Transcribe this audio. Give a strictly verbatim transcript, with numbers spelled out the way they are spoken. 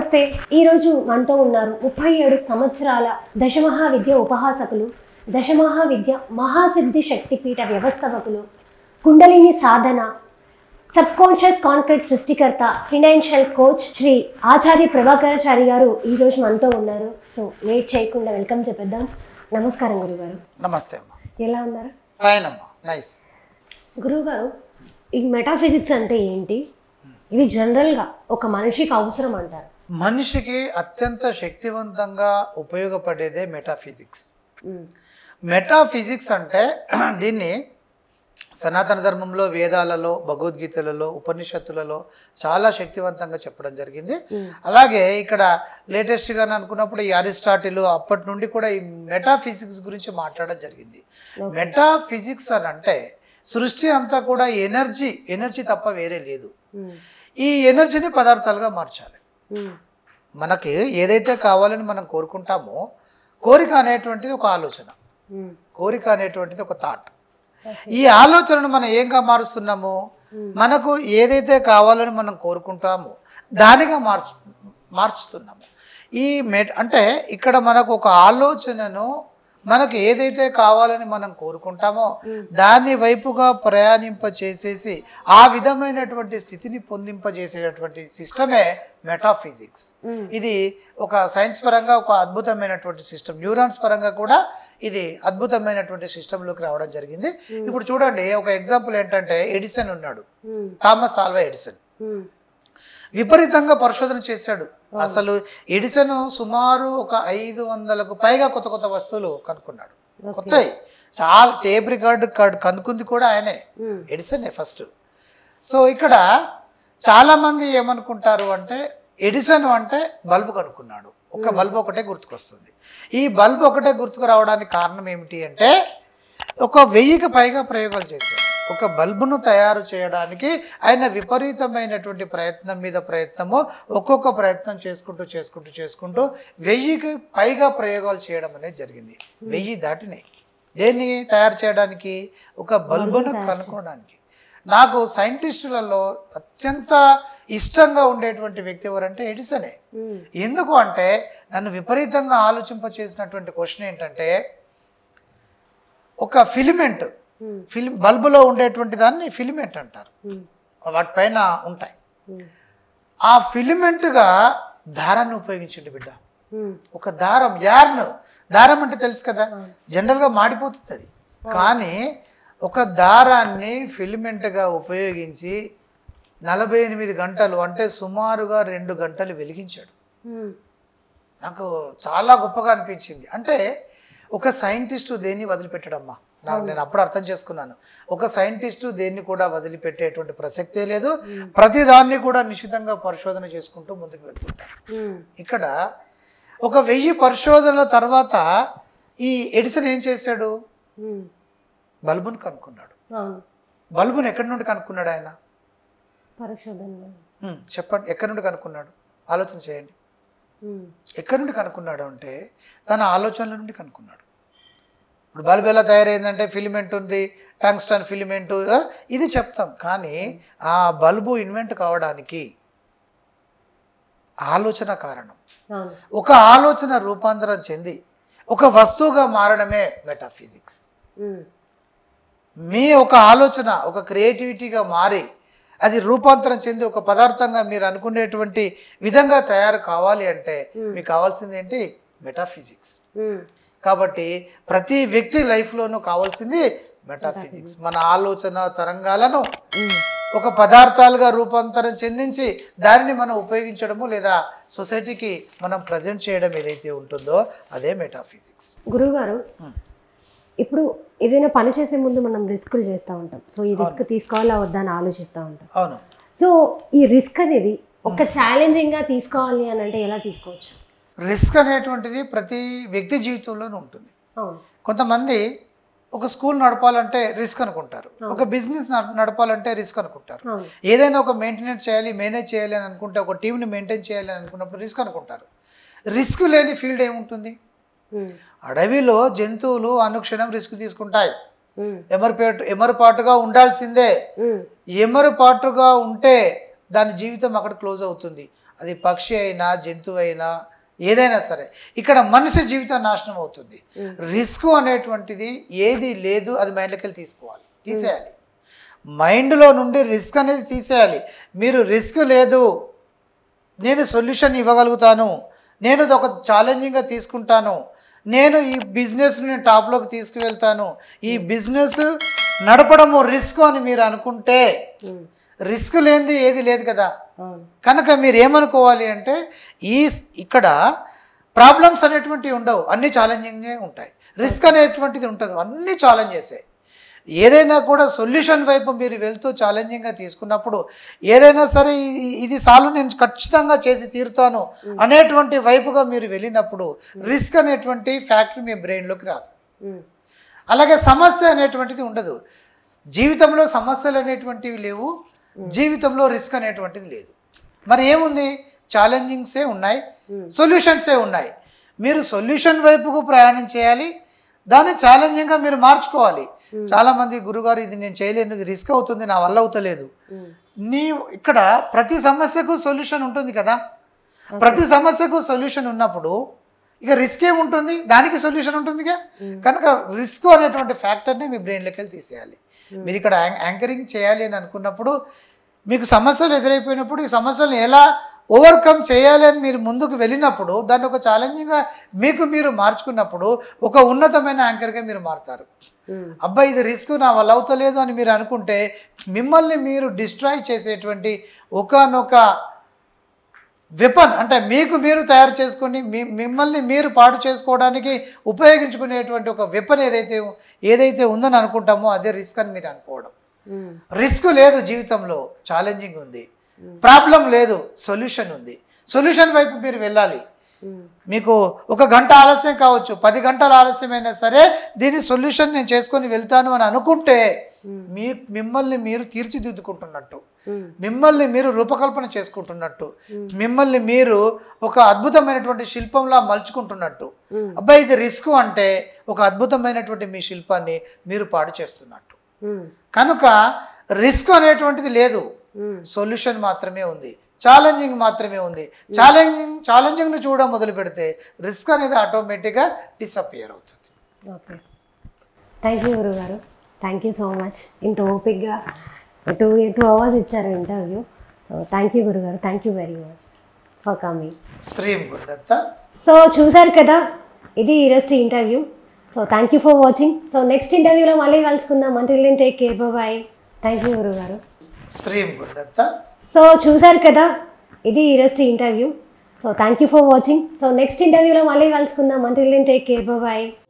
నమస్తే. ఈరోజు మనతో ఉన్నారు ముప్పై ఏడు సంవత్సరాల దశమహా విద్య ఉపహాసకులు, దశమహా విద్య మహాసిద్ధి శక్తిపీఠ వ్యవస్థాపకులు, కుండలిని సాధన, సబ్ కాన్షియస్ కాంక్రీట్ సృష్టికర్త, ఫైనాన్షియల్ కోచ్ శ్రీ ఆచార్య ప్రభాకరాచారి గారు ఈరోజు మనతో ఉన్నారు. సో లేట్ చేయకుండా వెల్కమ్ చెప్పేద్దాం. నమస్కారం గురుగారు. నమస్తే అమ్మా. ఎలా ఉన్నారు? ఫైన్ అమ్మా. నైస్. గురుగారు, ఈ మెటాఫిజిక్స్ అంటే ఏంటి? ఇది జనరల్గా ఒక మనిషికి అవసరం అంటారు. మనిషికి అత్యంత శక్తివంతంగా ఉపయోగపడేదే మెటాఫిజిక్స్. మెటాఫిజిక్స్ అంటే దీన్ని సనాతన ధర్మంలో, వేదాలలో, భగవద్గీతలలో, ఉపనిషత్తులలో చాలా శక్తివంతంగా చెప్పడం జరిగింది. అలాగే ఇక్కడ లేటెస్ట్గా అనుకున్నప్పుడు ఈ అరిస్టాటిల్ అప్పటి నుండి కూడా ఈ మెటాఫిజిక్స్ గురించి మాట్లాడడం జరిగింది. మెటాఫిజిక్స్ అని అంటే సృష్టి అంతా కూడా ఎనర్జీ ఎనర్జీ తప్ప వేరే లేదు. ఈ ఎనర్జీని పదార్థాలుగా మార్చాలి. మనకి ఏదైతే కావాలని మనం కోరుకుంటామో, కోరిక అనేటువంటిది ఒక ఆలోచన, కోరిక అనేటువంటిది ఒక థాట్. ఈ ఆలోచనను మనం ఏంగా మారుస్తున్నాము? మనకు ఏదైతే కావాలని మనం కోరుకుంటామో దానిగా మార్చు మార్చుతున్నాము ఈ మెట్ అంటే ఇక్కడ మనకు ఒక ఆలోచనను, మనకు ఏదైతే కావాలని మనం కోరుకుంటామో దాని వైపుగా ప్రయాణింప చేసేసి ఆ విధమైనటువంటి స్థితిని పొందింపజేసేటటువంటి సిస్టమే మెటాఫిజిక్స్. ఇది ఒక సైన్స్ పరంగా ఒక అద్భుతమైనటువంటి సిస్టమ్. న్యూరాన్స్ పరంగా కూడా ఇది అద్భుతమైనటువంటి సిస్టంలోకి రావడం జరిగింది. ఇప్పుడు చూడండి, ఒక ఎగ్జాంపుల్ ఏంటంటే ఎడిసన్ ఉన్నాడు, థామస్ ఆల్వా ఎడిసన్. విపరీతంగా పరిశోధన చేశాడు. అసలు ఎడిసన్ సుమారు ఒక ఐదు వందలకు పైగా కొత్త కొత్త వస్తువులు కనుక్కున్నాడు. కొత్త చాలా టేప్ రికార్డు కనుక్కుంది కూడా ఆయనే, ఎడిసనే ఫస్ట్. సో ఇక్కడ చాలా మంది ఏమనుకుంటారు అంటే ఎడిసన్ అంటే బల్బు కనుక్కున్నాడు, ఒక బల్బు ఒకటే గుర్తుకొస్తుంది. ఈ బల్బు ఒకటే గుర్తుకు రావడానికి కారణం ఏమిటి అంటే ఒక వెయ్యికి పైగా ప్రయోగాలు చేశాడు. ఒక బల్బును తయారు చేయడానికి ఆయన విపరీతమైనటువంటి ప్రయత్నం మీద ప్రయత్నము, ఒక్కొక్క ప్రయత్నం చేసుకుంటూ చేసుకుంటూ చేసుకుంటూ వెయ్యికి పైగా ప్రయోగాలు చేయడం అనేది జరిగింది. వెయ్యి దాటినాయి. దేన్ని తయారు చేయడానికి? ఒక బల్బును కనుక్కోవడానికి. నాకు సైంటిస్టులలో అత్యంత ఇష్టంగా ఉండేటువంటి వ్యక్తి ఎవరంటే ఎడిసనే. ఎందుకు అంటే నన్ను విపరీతంగా ఆలోచింప చేసినటువంటి క్వశ్చన్ ఏంటంటే, ఒక ఫిలిమెంట్ ఫిలిం బల్బులో ఉండేటువంటి దాన్ని ఫిలిమెంట్ అంటారు, వాటిపైన ఉంటాయి. ఆ ఫిలిమెంట్గా దారాన్ని ఉపయోగించండి బిడ్డ. ఒక దారం, యార్న్, దారం అంటే తెలుసు కదా, జనరల్గా మాడిపోతుంది అది. కానీ ఒక దారాన్ని ఫిలిమెంట్గా ఉపయోగించి నలభై ఎనిమిది గంటలు అంటే సుమారుగా రెండు గంటలు వెలిగించాడు. నాకు చాలా గొప్పగా అనిపించింది. అంటే ఒక సైంటిస్టు దేన్ని వదిలిపెట్టడమ్మా, నాకు నేను అప్పుడు అర్థం చేసుకున్నాను. ఒక సైంటిస్టు దేన్ని కూడా వదిలిపెట్టేటువంటి ప్రసక్తే లేదు. ప్రతిదాన్ని కూడా నిశితంగా పరిశోధన చేసుకుంటూ ముందుకు వెళ్తుంటారు. ఇక్కడ ఒక వెయ్యి పరిశోధనల తర్వాత ఈ ఎడిసన్ ఏం చేశాడు? బల్బును కనుక్కున్నాడు. బల్బును ఎక్కడి నుండి కనుక్కున్నాడు ఆయన? చెప్పండి, ఎక్కడి నుండి కనుక్కున్నాడు? ఆలోచన చేయండి. ఎక్కడి నుండి కనుక్కున్నాడు అంటే తన ఆలోచనల నుండి కనుక్కున్నాడు. ఇప్పుడు బల్బ్ ఎలా తయారైందంటే ఫిలిమెంట్ ఉంది, టంగ్స్టన్ ఫిలిమెంట్, ఇది చెప్తాం. కానీ ఆ బల్బు ఇన్వెంట్ కావడానికి ఆలోచన కారణం. ఒక ఆలోచన రూపాంతరం చెంది ఒక వస్తువుగా మారడమే మెటాఫిజిక్స్. మీ ఒక ఆలోచన ఒక క్రియేటివిటీగా మారి అది రూపాంతరం చెంది ఒక పదార్థంగా మీరు అనుకునేటువంటి విధంగా తయారు కావాలి అంటే మీకు కావాల్సింది ఏంటి? మెటాఫిజిక్స్. కాబట్టి ప్రతి వ్యక్తి లైఫ్లోనూ కావాల్సింది మెటాఫిజిక్స్. మన ఆలోచన తరంగాలను ఒక పదార్థాలుగా రూపాంతరం చెందించి దాన్ని మనం ఉపయోగించడము లేదా సొసైటీకి మనం ప్రజెంట్ చేయడం ఏదైతే ఉంటుందో అదే మెటాఫిజిక్స్. గురువుగారు, ఇప్పుడు ఏదైనా పని చేసే ముందు మనం రిస్కులు చేస్తూ ఉంటాం. సో ఈ రిస్క్ తీసుకోవాలా వద్దా అని ఆలోచిస్తూ ఉంటాం. అవును. సో ఈ రిస్క్ అనేది ఒక ఛాలెంజింగ్గా తీసుకోవాలి అని అంటే ఎలా తీసుకోవచ్చు? రిస్క్ అనేటువంటిది ప్రతి వ్యక్తి జీవితంలోనూ ఉంటుంది. కొంతమంది ఒక స్కూల్ నడపాలంటే రిస్క్ అనుకుంటారు, ఒక బిజినెస్ నడపాలంటే రిస్క్ అనుకుంటారు, ఏదైనా ఒక మెయింటెనెన్స్ చేయాలి, మేనేజ్ చేయాలి అని అనుకుంటే, ఒక టీంని మెయింటైన్ చేయాలి అని అనుకున్నప్పుడు రిస్క్ అనుకుంటారు. రిస్క్ లేని ఫీల్డ్ ఏముంటుంది? అడవిలో జంతువులు అనుక్షణం రిస్క్ తీసుకుంటాయి. ఎమరుపేట ఎమరుపాటుగా ఉండాల్సిందే. ఎమరుపాటుగా ఉంటే దాని జీవితం అక్కడ క్లోజ్ అవుతుంది. అది పక్షి అయినా జంతువు అయినా ఏదైనా సరే ఇక్కడ మనిషి జీవితం నాశనం అవుతుంది. రిస్క్ అనేటువంటిది ఏది లేదు, అది మైండ్లోకి వెళ్ళి తీసుకోవాలి, తీసేయాలి. మైండ్లో నుండి రిస్క్ అనేది తీసేయాలి. మీరు రిస్క్ లేదు, నేను సొల్యూషన్ ఇవ్వగలుగుతాను, నేను ఒక ఛాలెంజింగ్గా తీసుకుంటాను, నేను ఈ బిజినెస్ని నేను టాప్లోకి తీసుకువెళ్తాను, ఈ బిజినెస్ నడపడము రిస్క్ అని మీరు అనుకుంటే, రిస్క్ లేనిది ఏది లేదు కదా. కనుక మీరు ఏమనుకోవాలి అంటే ఈ ఇక్కడ ప్రాబ్లమ్స్ అనేటువంటివి ఉండవు, అన్నీ ఛాలెంజింగే ఉంటాయి. రిస్క్ అనేటువంటిది ఉంటుంది, అన్నీ ఛాలెంజెసే. ఏదైనా కూడా సొల్యూషన్ వైపు మీరు వెళ్తూ ఛాలెంజింగ్గా తీసుకున్నప్పుడు ఏదైనా సరే ఇది సాల్వ్ నేను ఖచ్చితంగా చేసి తీరుతాను అనేటువంటి వైపుగా మీరు వెళ్ళినప్పుడు రిస్క్ అనేటువంటి ఫ్యాక్టరీ మీ బ్రెయిన్లోకి రాదు. అలాగే సమస్య అనేటువంటిది ఉండదు. జీవితంలో సమస్యలు అనేటువంటివి లేవు, జీవితంలో రిస్క్ అనేటువంటిది లేదు. మరి ఏముంది? ఛాలెంజింగ్సే ఉన్నాయి, సొల్యూషన్సే ఉన్నాయి. మీరు సొల్యూషన్ వైపుకు ప్రయాణం చేయాలి, దాన్ని ఛాలెంజింగ్గా మీరు మార్చుకోవాలి. చాలామంది గురుగారు ఇది నేను చేయలేను, ఇది రిస్క్ అవుతుంది, నా వల్ల అవుతలేదు. నీ ఇక్కడ ప్రతి సమస్యకు సొల్యూషన్ ఉంటుంది కదా. ప్రతి సమస్యకు సొల్యూషన్ ఉన్నప్పుడు ఇక రిస్క్ ఏముంటుంది, దానికి సొల్యూషన్ ఉంటుందిగా. కనుక రిస్క్ అనేటువంటి ఫ్యాక్టర్ని మీ బ్రెయిన్లోకి వెళ్ళి తీసేయాలి. మీరు ఇక్కడ యాంకరింగ్ చేయాలి అని అనుకున్నప్పుడు మీకు సమస్యలు ఎదురైపోయినప్పుడు ఈ సమస్యలను ఎలా ఓవర్కమ్ చేయాలి అని మీరు ముందుకు వెళ్ళినప్పుడు దాన్ని ఒక ఛాలెంజింగ్గా మీకు మీరు మార్చుకున్నప్పుడు ఒక ఉన్నతమైన యాంకర్గా మీరు మారుతారు. అబ్బాయి ఇది రిస్క్ నా వల్ల అవుతలేదు అని మీరు అనుకుంటే మిమ్మల్ని మీరు డిస్ట్రాయ్ చేసేటువంటి ఒకనొక వెపన్, అంటే మీకు మీరు తయారు చేసుకొని మీ మిమ్మల్ని మీరు పాడు చేసుకోవడానికి ఉపయోగించుకునేటువంటి ఒక వెపన్ ఏదైతే ఏదైతే ఉందని అనుకుంటామో అదే రిస్క్ అని మీరు అనుకోవడం. రిస్క్ లేదు జీవితంలో, ఛాలెంజింగ్ ఉంది. ప్రాబ్లం లేదు, సొల్యూషన్ ఉంది. సొల్యూషన్ వైపు మీరు వెళ్ళాలి. మీకు ఒక గంట ఆలస్యం కావచ్చు, పది గంటల ఆలస్యమైనా సరే దీని సొల్యూషన్ నేను చేసుకొని వెళ్తాను అని అనుకుంటే మీ మిమ్మల్ని మీరు తీర్చిదిద్దుకుంటున్నట్టు, మిమ్మల్ని మీరు రూపకల్పన చేసుకుంటున్నట్టు, మిమ్మల్ని మీరు ఒక అద్భుతమైనటువంటి శిల్పంలా మలుచుకుంటున్నట్టు. అబ్బాయి ఇది రిస్క్ అంటే ఒక అద్భుతమైనటువంటి మీ శిల్పాన్ని మీరు పాడు చేస్తున్నట్టు. కనుక రిస్క్ అనేటువంటిది లేదు, సొల్యూషన్ మాత్రమే ఉంది, ఛాలెంజింగ్ మాత్రమే ఉంది. ఛాలెంజింగ్ ఛాలెంజింగ్ని చూడడం మొదలు పెడితే రిస్క్ అనేది ఆటోమేటిక్గా డిసప్పియర్ అవుతుంది. ఓకే, థ్యాంక్ యూ గురుగారు, థ్యాంక్ యూ సో మచ్. ఇంత ఓపిక్గా టూ టూ అవర్స్ ఇచ్చారు ఇంటర్వ్యూ. సో థ్యాంక్ యూ గురుగారు, thank you very much for coming. శ్రీం గురుదత్త. సో చూసారు కదా, ఇది ఈరోజు interview. So thank you for watching. So next ఇంటర్వ్యూలో మళ్ళీ కలుసుకుందాం. Until then take care, bye. Thank you గురుగారు. శ్రీం గురుదత్త. సో చూసారు కదా, ఇది ఈరోజు interview. So thank you for watching. So next ఇంటర్వ్యూలో మళ్ళీ కలుసుకుందాం. Until then take care, bye.